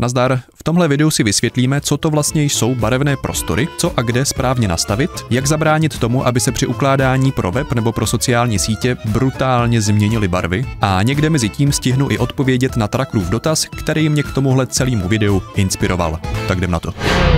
Nazdar, v tomhle videu si vysvětlíme, co to vlastně jsou barevné prostory, co a kde správně nastavit, jak zabránit tomu, aby se při ukládání pro web nebo pro sociální sítě brutálně změnily barvy a někde mezi tím stihnu i odpovědět na Trackerův dotaz, který mě k tomuhle celému videu inspiroval. Tak jdem na to.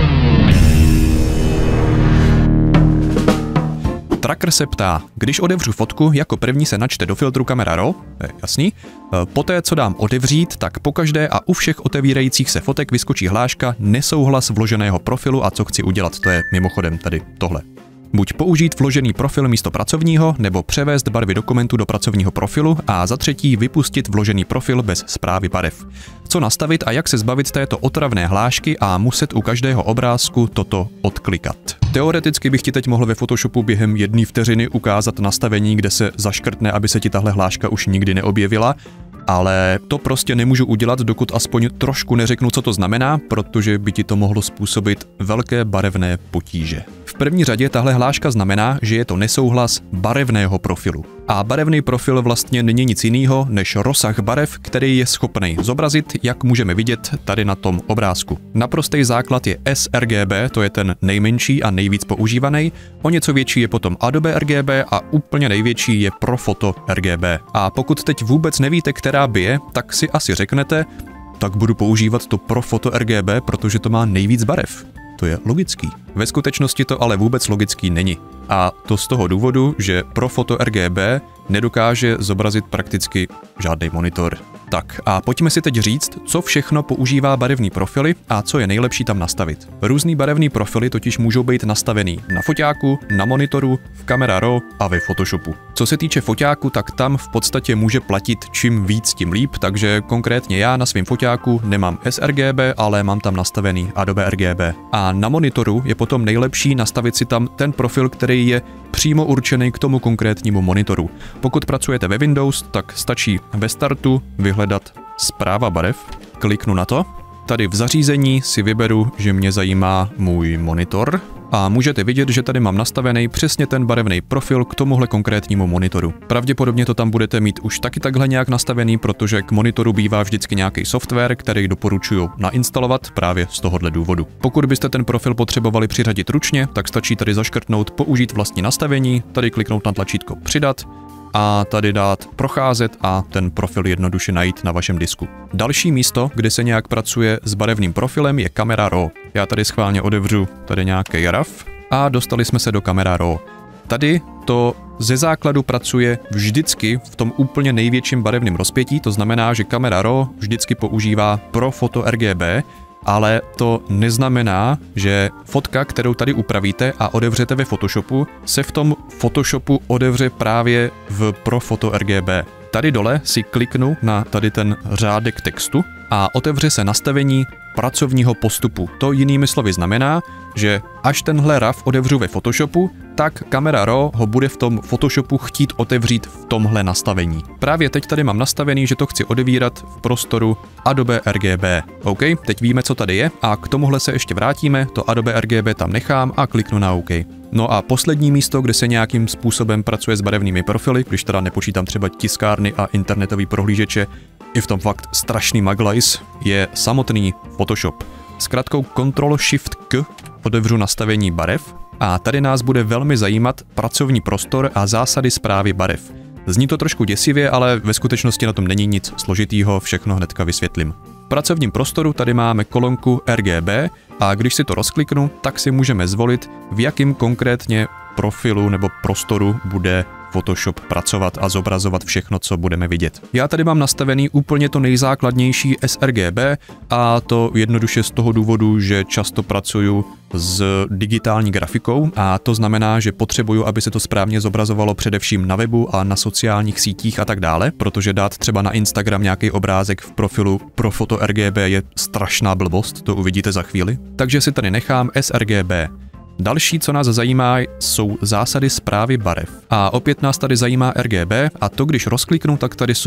Tracker se ptá, když otevřu fotku, jako první se načte do filtru Camera Raw, jasný, poté co dám otevřít, tak pokaždé a u všech otevírajících se fotek vyskočí hláška nesouhlas vloženého profilu a co chci udělat, to je mimochodem tady tohle. Buď použít vložený profil místo pracovního, nebo převést barvy dokumentu do pracovního profilu a za třetí vypustit vložený profil bez správy barev. Co nastavit a jak se zbavit této otravné hlášky a muset u každého obrázku toto odklikat. Teoreticky bych ti teď mohl ve Photoshopu během 1 vteřiny ukázat nastavení, kde se zaškrtne, aby se ti tahle hláška už nikdy neobjevila, ale to prostě nemůžu udělat, dokud aspoň trošku neřeknu, co to znamená, protože by ti to mohlo způsobit velké barevné potíže. V první řadě tahle hláška znamená, že je to nesouhlas barevného profilu. A barevný profil vlastně není nic jiného než rozsah barev, který je schopný zobrazit, jak můžeme vidět tady na tom obrázku. Naprostý základ je sRGB, to je ten nejmenší a nejvíc používaný, o něco větší je potom Adobe RGB a úplně největší je Profoto RGB. A pokud teď vůbec nevíte, která by je, tak si asi řeknete, tak budu používat to Profoto RGB, protože to má nejvíc barev. To je logický. Ve skutečnosti to ale vůbec logický není. A to z toho důvodu, že Profoto RGB nedokáže zobrazit prakticky žádný monitor. Tak a pojďme si teď říct, co všechno používá barevný profily a co je nejlepší tam nastavit. Různý barevný profily totiž můžou být nastavený na foťáku, na monitoru, v Camera Raw a ve Photoshopu. Co se týče foťáku, tak tam v podstatě může platit čím víc, tím líp, takže konkrétně já na svém foťáku nemám sRGB, ale mám tam nastavený Adobe RGB. A na monitoru je potom nejlepší nastavit si tam ten profil, který je přímo určený k tomu konkrétnímu monitoru. Pokud pracujete ve Windows, tak stačí ve startu vyhledat správa barev, kliknu na to. Tady v zařízení si vyberu, že mě zajímá můj monitor a můžete vidět, že tady mám nastavený přesně ten barevný profil k tomuhle konkrétnímu monitoru. Pravděpodobně to tam budete mít už taky takhle nějak nastavený, protože k monitoru bývá vždycky nějaký software, který doporučuju nainstalovat právě z tohohle důvodu. Pokud byste ten profil potřebovali přiřadit ručně, tak stačí tady zaškrtnout použít vlastní nastavení, tady kliknout na tlačítko přidat a tady dát procházet a ten profil jednoduše najít na vašem disku. Další místo, kde se nějak pracuje s barevným profilem, je Camera Raw. Já tady schválně otevřu tady nějaký RAW a dostali jsme se do Camera Raw. Tady to ze základu pracuje vždycky v tom úplně největším barevném rozpětí, to znamená, že Camera Raw vždycky používá Profoto RGB, ale to neznamená, že fotka, kterou tady upravíte a otevřete ve Photoshopu, se v tom Photoshopu otevře právě v Profoto RGB. Tady dole si kliknu na tady ten řádek textu a otevře se nastavení pracovního postupu. To jinými slovy znamená, že až tenhle RAW otevřu ve Photoshopu, tak Camera Raw ho bude v tom Photoshopu chtít otevřít v tomhle nastavení. Právě teď tady mám nastavený, že to chci odevírat v prostoru Adobe RGB. OK, teď víme, co tady je a k tomuhle se ještě vrátíme, to Adobe RGB tam nechám a kliknu na OK. No a poslední místo, kde se nějakým způsobem pracuje s barevnými profily, když teda nepočítám třeba tiskárny a internetový prohlížeče, i v tom fakt strašný maglajs, je samotný Photoshop. S krátkou Ctrl-Shift-K otevřu nastavení barev a tady nás bude velmi zajímat pracovní prostor a zásady správy barev. Zní to trošku děsivě, ale ve skutečnosti na tom není nic složitýho, všechno hnedka vysvětlím. V pracovním prostoru tady máme kolonku RGB a když si to rozkliknu, tak si můžeme zvolit, v jakém konkrétně profilu nebo prostoru bude Photoshop pracovat a zobrazovat všechno, co budeme vidět. Já tady mám nastavený úplně to nejzákladnější sRGB a to jednoduše z toho důvodu, že často pracuju s digitální grafikou a to znamená, že potřebuju, aby se to správně zobrazovalo především na webu a na sociálních sítích a tak dále, protože dát třeba na Instagram nějaký obrázek v profilu Profoto RGB je strašná blbost, to uvidíte za chvíli. Takže si tady nechám sRGB. Další, co nás zajímá, jsou zásady správy barev. A opět nás tady zajímá RGB a to, když rozkliknu, tak tady jsou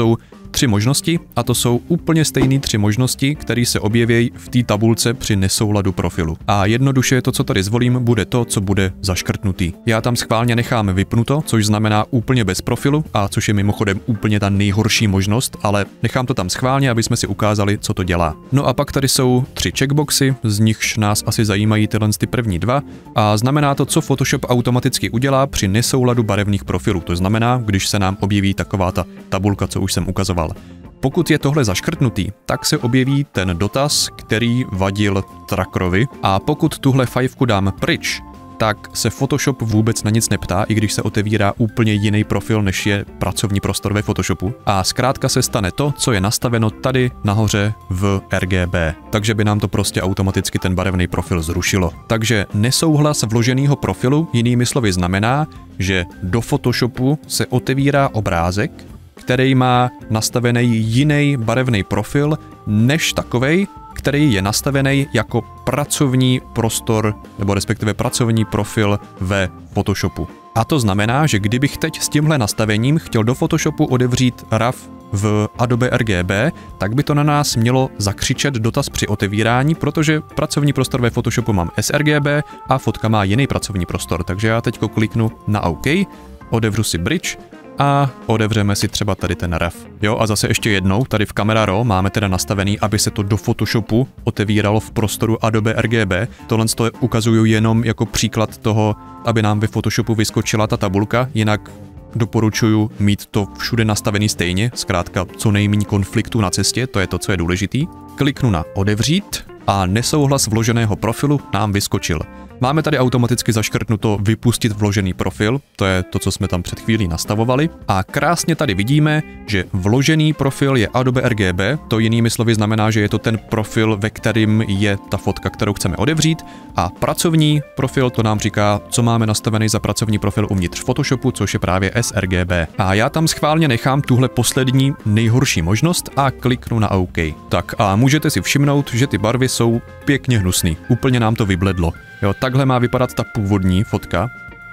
3 možnosti a to jsou úplně stejné 3 možnosti, které se objeví v té tabulce při nesouladu profilu. A jednoduše to, co tady zvolím, bude to, co bude zaškrtnutý. Já tam schválně nechám vypnuto, což znamená úplně bez profilu, a což je mimochodem úplně ta nejhorší možnost, ale nechám to tam schválně, aby jsme si ukázali, co to dělá. No a pak tady jsou 3 checkboxy, z nichž nás asi zajímají tyhle ty první 2 a znamená to, co Photoshop automaticky udělá při nesouladu barevných profilů. To znamená, když se nám objeví taková ta tabulka, co už jsem ukazoval. Pokud je tohle zaškrtnutý, tak se objeví ten dotaz, který vadil trackerovi, a pokud tuhle fajfku dám pryč, tak se Photoshop vůbec na nic neptá, i když se otevírá úplně jiný profil, než je pracovní prostor ve Photoshopu. A zkrátka se stane to, co je nastaveno tady nahoře v RGB. Takže by nám to prostě automaticky ten barevný profil zrušilo. Takže nesouhlas vloženého profilu jinými slovy znamená, že do Photoshopu se otevírá obrázek, který má nastavený jiný barevný profil než takovej, který je nastavený jako pracovní prostor, nebo respektive pracovní profil ve Photoshopu. A to znamená, že kdybych teď s tímhle nastavením chtěl do Photoshopu otevřít RAW v Adobe RGB, tak by to na nás mělo zakřičet dotaz při otevírání, protože pracovní prostor ve Photoshopu mám sRGB a fotka má jiný pracovní prostor. Takže já teď kliknu na OK, otevřu si Bridge a otevřeme si třeba tady ten RAW. Jo, a zase ještě jednou, tady v Camera Raw máme teda nastavený, aby se to do Photoshopu otevíralo v prostoru Adobe RGB. Tohle to ukazuju jenom jako příklad toho, aby nám ve Photoshopu vyskočila ta tabulka, jinak doporučuju mít to všude nastavený stejně, zkrátka co nejméně konfliktů na cestě, to je to, co je důležitý. Kliknu na odevřít a nesouhlas vloženého profilu nám vyskočil. Máme tady automaticky zaškrtnuto vypustit vložený profil, to je to, co jsme tam před chvílí nastavovali. A krásně tady vidíme, že vložený profil je Adobe RGB, to jinými slovy znamená, že je to ten profil, ve kterým je ta fotka, kterou chceme odevřít. A pracovní profil, to nám říká, co máme nastavený za pracovní profil uvnitř Photoshopu, což je právě sRGB. A já tam schválně nechám tuhle poslední nejhorší možnost a kliknu na OK. Tak a můžete si všimnout, že ty barvy jsou pěkně hnusný. Úplně nám to vybledlo. Jo, takhle má vypadat ta původní fotka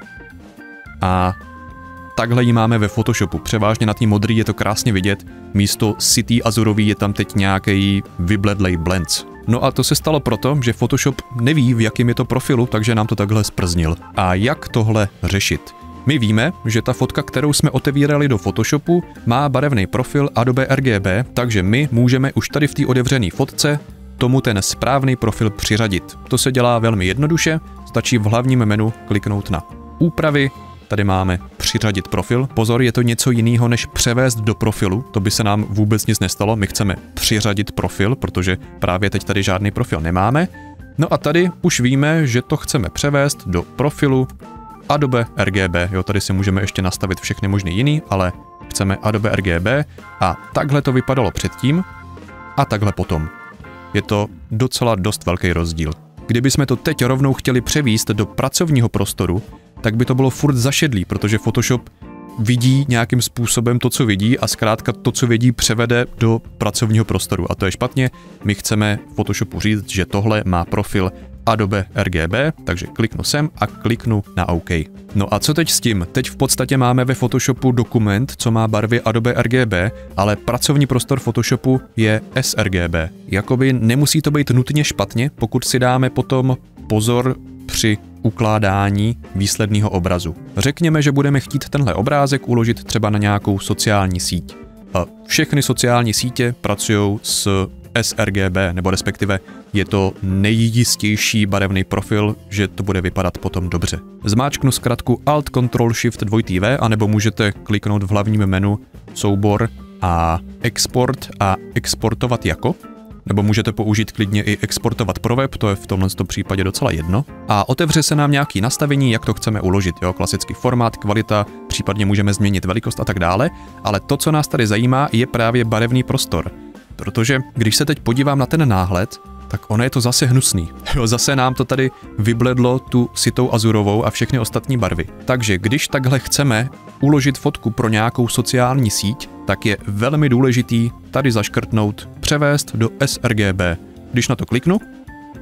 a takhle ji máme ve Photoshopu. Převážně na té modrý je to krásně vidět, místo City azurový je tam teď nějaký vybledlej blend. No a to se stalo proto, že Photoshop neví, v jakém je to profilu, takže nám to takhle sprznil. A jak tohle řešit? My víme, že ta fotka, kterou jsme otevírali do Photoshopu, má barevný profil Adobe RGB, takže my můžeme už tady v té otevřené fotce tomu ten správný profil přiřadit. To se dělá velmi jednoduše, stačí v hlavním menu kliknout na úpravy, tady máme přiřadit profil. Pozor, je to něco jiného než převést do profilu, to by se nám vůbec nic nestalo, my chceme přiřadit profil, protože právě teď tady žádný profil nemáme. No a tady už víme, že to chceme převést do profilu Adobe RGB, jo, tady si můžeme ještě nastavit všechny možné jiný, ale chceme Adobe RGB a takhle to vypadalo předtím a takhle potom. Je to docela dost velký rozdíl. Kdybychom to teď rovnou chtěli převést do pracovního prostoru, tak by to bylo furt zašedlý, protože Photoshop vidí nějakým způsobem to, co vidí a zkrátka to, co vidí, převede do pracovního prostoru. A to je špatně. My chceme Photoshopu říct, že tohle má profil Adobe RGB, takže kliknu sem a kliknu na OK. No a co teď s tím? Teď v podstatě máme ve Photoshopu dokument, co má barvy Adobe RGB, ale pracovní prostor Photoshopu je sRGB. Jakoby nemusí to být nutně špatně, pokud si dáme potom pozor při ukládání výsledného obrazu. Řekněme, že budeme chtít tenhle obrázek uložit třeba na nějakou sociální síť. A všechny sociální sítě pracují s sRGB, nebo respektive je to nejjistější barevný profil, že to bude vypadat potom dobře. Zmáčknu zkratku Alt Ctrl Shift 2V, anebo můžete kliknout v hlavním menu soubor a export a exportovat jako, nebo můžete použít klidně i exportovat pro web, to je v tomhle případě docela jedno. A otevře se nám nějaký nastavení, jak to chceme uložit, jo, klasický formát, kvalita, případně můžeme změnit velikost a tak dále, ale to, co nás tady zajímá, je právě barevný prostor. Protože když se teď podívám na ten náhled, tak ono je to zase hnusný. Jo, zase nám to tady vybledlo tu sitou azurovou a všechny ostatní barvy. Takže když takhle chceme uložit fotku pro nějakou sociální síť, tak je velmi důležitý tady zaškrtnout převést do sRGB. Když na to kliknu,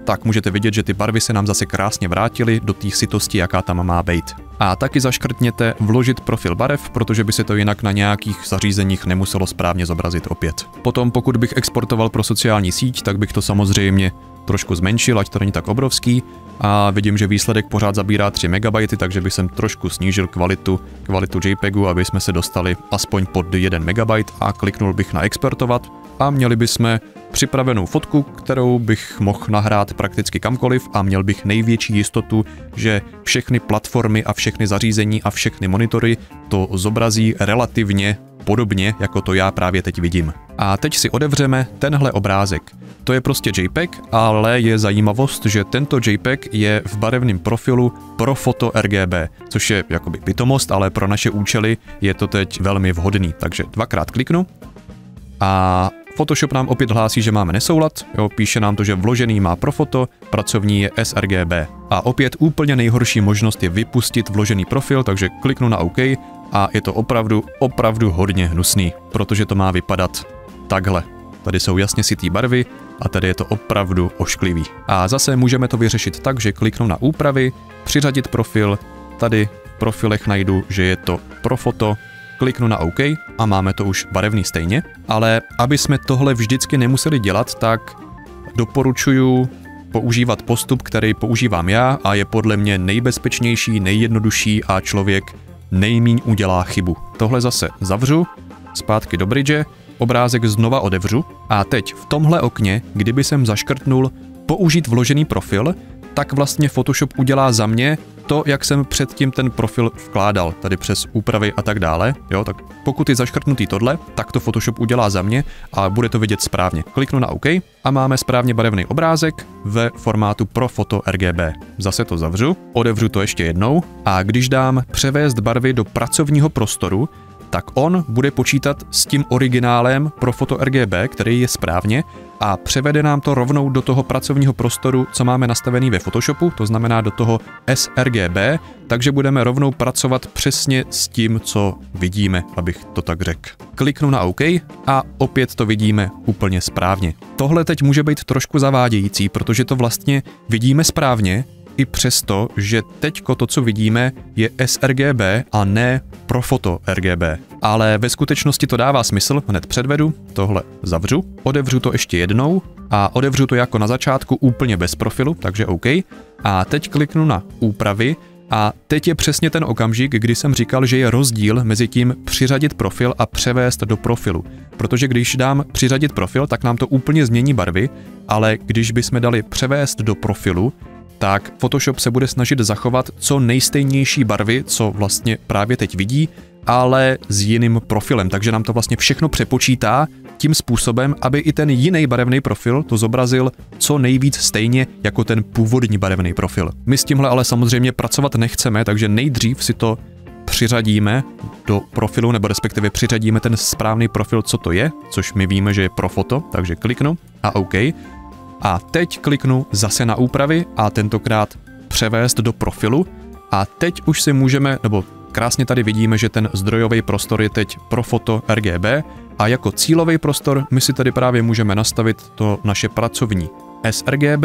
tak můžete vidět, že ty barvy se nám zase krásně vrátily do té sytosti, jaká tam má být. A taky zaškrtněte vložit profil barev, protože by se to jinak na nějakých zařízeních nemuselo správně zobrazit opět. Potom pokud bych exportoval pro sociální síť, tak bych to samozřejmě trošku zmenšil, ať to není tak obrovský. A vidím, že výsledek pořád zabírá 3 MB, takže bych jsem trošku snížil kvalitu JPEGu, aby jsme se dostali aspoň pod 1 MB a kliknul bych na exportovat a měli bychom připravenou fotku, kterou bych mohl nahrát prakticky kamkoliv a měl bych největší jistotu, že všechny platformy a všechny zařízení a všechny monitory to zobrazí relativně podobně, jako to já právě teď vidím. A teď si otevřeme tenhle obrázek. To je prostě JPEG, ale je zajímavost, že tento JPEG je v barevném profilu pro foto RGB, což je jakoby pitomost, ale pro naše účely je to teď velmi vhodný. Takže dvakrát kliknu a Photoshop nám opět hlásí, že máme nesoulad, jo, píše nám to, že vložený má pro foto, pracovní je sRGB. A opět úplně nejhorší možnost je vypustit vložený profil, takže kliknu na OK a je to opravdu hodně hnusný, protože to má vypadat takhle. Tady jsou jasně sytý barvy a tady je to opravdu ošklivý. A zase můžeme to vyřešit tak, že kliknu na úpravy, přiřadit profil, tady v profilech najdu, že je to pro foto, kliknu na OK a máme to už barevný stejně, ale aby jsme tohle vždycky nemuseli dělat, tak doporučuji používat postup, který používám já a je podle mě nejbezpečnější, nejjednodušší a člověk nejmíň udělá chybu. Tohle zase zavřu, zpátky do bridge, obrázek znova otevřu a teď v tomhle okně, kdyby jsem zaškrtnul použít vložený profil, tak vlastně Photoshop udělá za mě to, jak jsem předtím ten profil vkládal, tady přes úpravy a tak dále, jo, tak pokud je zaškrtnutý tohle, tak to Photoshop udělá za mě a bude to vidět správně. Kliknu na OK a máme správně barevný obrázek ve formátu pro foto RGB. Zase to zavřu, otevřu to ještě jednou a když dám převést barvy do pracovního prostoru, tak on bude počítat s tím originálem pro foto RGB, který je správně, a převede nám to rovnou do toho pracovního prostoru, co máme nastavený ve Photoshopu, to znamená do toho sRGB, takže budeme rovnou pracovat přesně s tím, co vidíme, abych to tak řekl. Kliknu na OK a opět to vidíme úplně správně. Tohle teď může být trošku zavádějící, protože to vlastně vidíme správně, i přesto, že teďko to, co vidíme, je sRGB a ne pro foto RGB. Ale ve skutečnosti to dává smysl, hned předvedu, tohle zavřu, otevřu to ještě jednou a otevřu to jako na začátku úplně bez profilu, takže OK. A teď kliknu na úpravy a teď je přesně ten okamžik, kdy jsem říkal, že je rozdíl mezi tím přiřadit profil a převést do profilu. Protože když dám přiřadit profil, tak nám to úplně změní barvy, ale když bychom dali převést do profilu, tak Photoshop se bude snažit zachovat co nejstejnější barvy, co vlastně právě teď vidí, ale s jiným profilem. Takže nám to vlastně všechno přepočítá tím způsobem, aby i ten jiný barevný profil to zobrazil co nejvíc stejně jako ten původní barevný profil. My s tímhle ale samozřejmě pracovat nechceme, takže nejdřív si to přiřadíme do profilu, nebo respektive přiřadíme ten správný profil, co to je, což my víme, že je pro foto, takže kliknu a OK. A teď kliknu zase na úpravy a tentokrát převést do profilu a teď už si můžeme, nebo krásně tady vidíme, že ten zdrojový prostor je teď pro foto RGB a jako cílový prostor my si tady právě můžeme nastavit to naše pracovní sRGB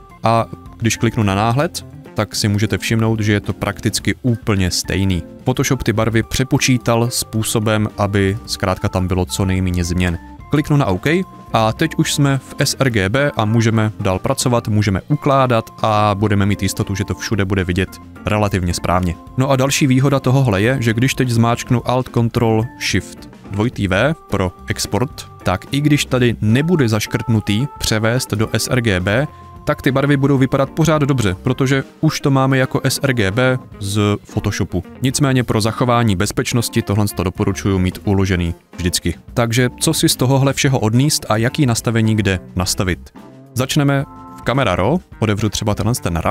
a když kliknu na náhled, tak si můžete všimnout, že je to prakticky úplně stejný. Photoshop ty barvy přepočítal způsobem, aby zkrátka tam bylo co nejméně změn. Kliknu na OK a teď už jsme v sRGB a můžeme dál pracovat, můžeme ukládat a budeme mít jistotu, že to všude bude vidět relativně správně. No a další výhoda tohohle je, že když teď zmáčknu Alt Ctrl Shift 2V pro export, tak i když tady nebude zaškrtnutý převést do sRGB, tak ty barvy budou vypadat pořád dobře, protože už to máme jako sRGB z Photoshopu. Nicméně pro zachování bezpečnosti tohle doporučuji mít uložený vždycky. Takže co si z tohohle všeho odníst a jaký nastavení kde nastavit? Začneme v Camera Raw, otevřu třeba ten RAW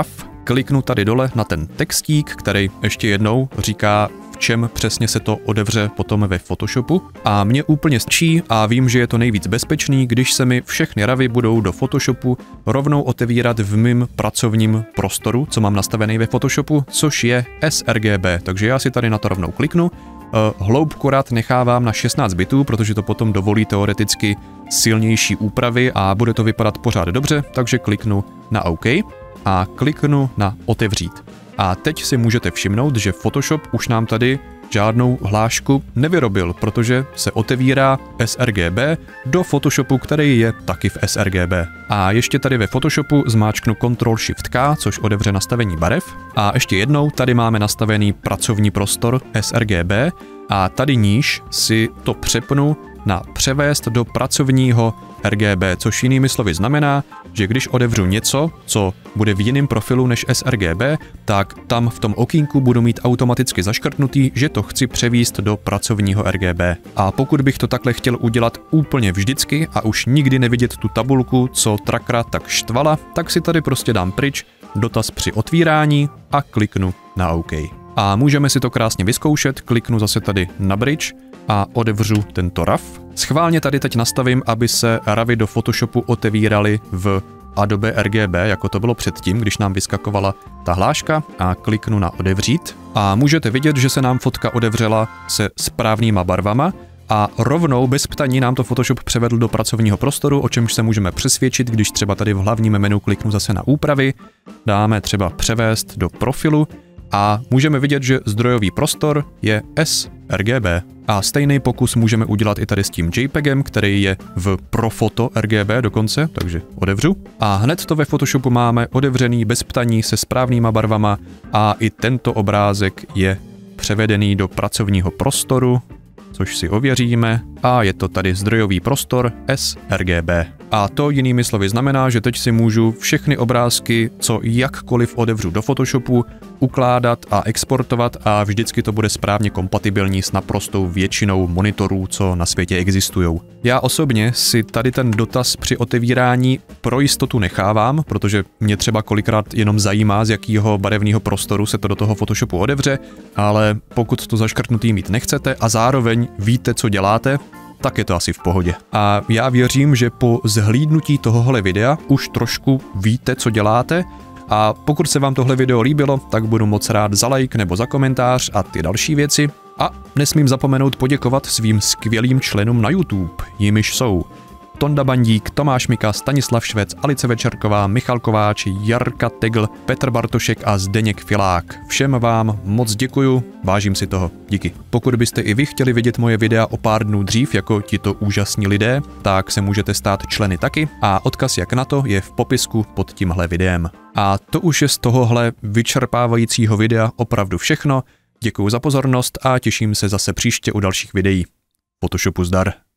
kliknu tady dole na ten textík, který ještě jednou říká, v čem přesně se to otevře potom ve Photoshopu. A mě úplně stačí a vím, že je to nejvíc bezpečný, když se mi všechny ravy budou do Photoshopu rovnou otevírat v mým pracovním prostoru, co mám nastavený ve Photoshopu, což je sRGB. Takže já si tady na to rovnou kliknu. Hloubku rád nechávám na 16 bitů, protože to potom dovolí teoreticky silnější úpravy a bude to vypadat pořád dobře, takže kliknu na OK a kliknu na otevřít. A teď si můžete všimnout, že Photoshop už nám tady žádnou hlášku nevyrobil, protože se otevírá sRGB do Photoshopu, který je taky v sRGB. A ještě tady ve Photoshopu zmáčknu Ctrl+Shift+K, což otevře nastavení barev. A ještě jednou tady máme nastavený pracovní prostor sRGB a tady níž si to přepnu na převést do pracovního RGB, což jinými slovy znamená, že když otevřu něco, co bude v jiném profilu než sRGB, tak tam v tom okýnku budu mít automaticky zaškrtnutý, že to chci převést do pracovního RGB. A pokud bych to takhle chtěl udělat úplně vždycky a už nikdy nevidět tu tabulku, co Trackera tak štvala, tak si tady prostě dám pryč dotaz při otvírání a kliknu na OK. A můžeme si to krásně vyzkoušet, kliknu zase tady na bridge a otevřu tento RAW. Schválně tady teď nastavím, aby se ravy do Photoshopu otevíraly v Adobe RGB, jako to bylo předtím, když nám vyskakovala ta hláška, a kliknu na otevřít. A můžete vidět, že se nám fotka otevřela se správnýma barvama a rovnou bez ptaní nám to Photoshop převedl do pracovního prostoru, o čemž se můžeme přesvědčit, když třeba tady v hlavním menu kliknu zase na úpravy, dáme třeba převést do profilu a můžeme vidět, že zdrojový prostor je sRGB. A stejný pokus můžeme udělat i tady s tím JPEGem, který je v Profoto RGB dokonce, takže otevřu. A hned to ve Photoshopu máme otevřený bez ptaní se správnýma barvama a i tento obrázek je převedený do pracovního prostoru, což si ověříme, a je to tady zdrojový prostor sRGB. A to jinými slovy znamená, že teď si můžu všechny obrázky, co jakkoliv otevřu do Photoshopu, ukládat a exportovat a vždycky to bude správně kompatibilní s naprostou většinou monitorů, co na světě existují. Já osobně si tady ten dotaz při otevírání pro jistotu nechávám, protože mě třeba kolikrát jenom zajímá, z jakého barevného prostoru se to do toho Photoshopu otevře, ale pokud to zaškrtnutý mít nechcete a zároveň víte, co děláte, tak je to asi v pohodě. A já věřím, že po zhlídnutí tohohle videa už trošku víte, co děláte, a pokud se vám tohle video líbilo, tak budu moc rád za like nebo za komentář a ty další věci. A nesmím zapomenout poděkovat svým skvělým členům na YouTube, jimiž jsou Tonda Bandík, Tomáš Mika, Stanislav Švec, Alice Večerková, Michal Kováč, Jarka Tegl, Petr Bartošek a Zdeněk Filák. Všem vám moc děkuju, vážím si toho. Díky. Pokud byste i vy chtěli vidět moje videa o pár dnů dřív jako tito úžasní lidé, tak se můžete stát členy taky a odkaz jak na to je v popisku pod tímhle videem. A to už je z tohohle vyčerpávajícího videa opravdu všechno. Děkuju za pozornost a těším se zase příště u dalších videí. Photoshopu zdar.